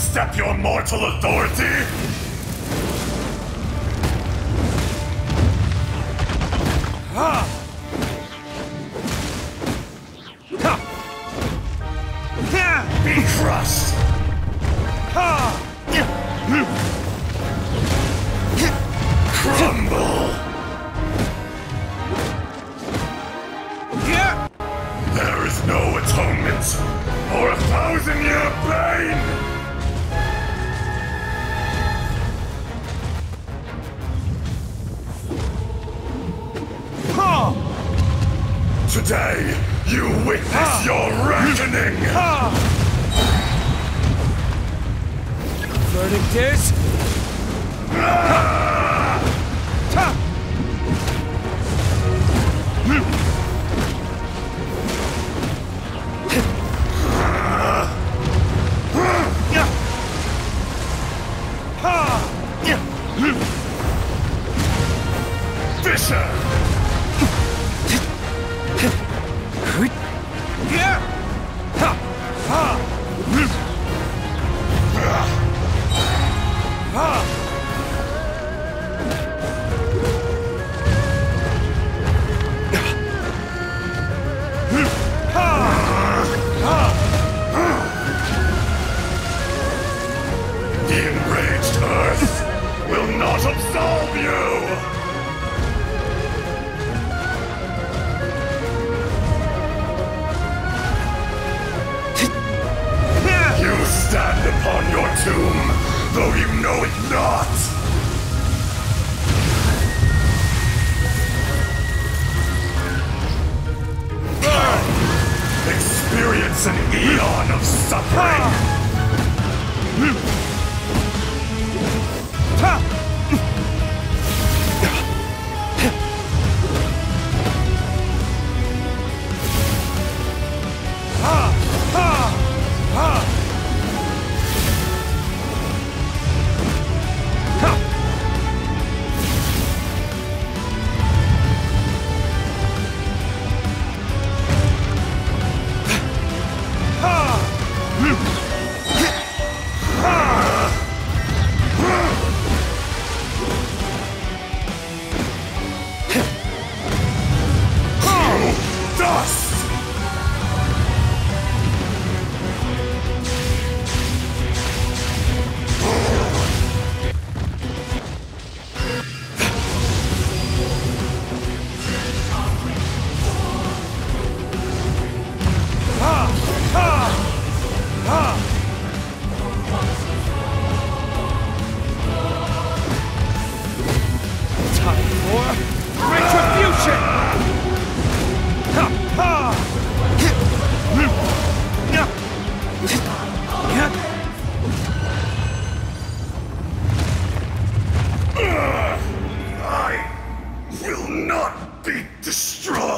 overstep your mortal authority? Be crushed! Crumble! There is no atonement for 1,000-year pain! Today, you witness your reckoning! Verdict is... Fisher! The enraged Earth will not absolve you! You stand upon your tomb, though you know it not! Experience an eon of suffering! I will not be destroyed!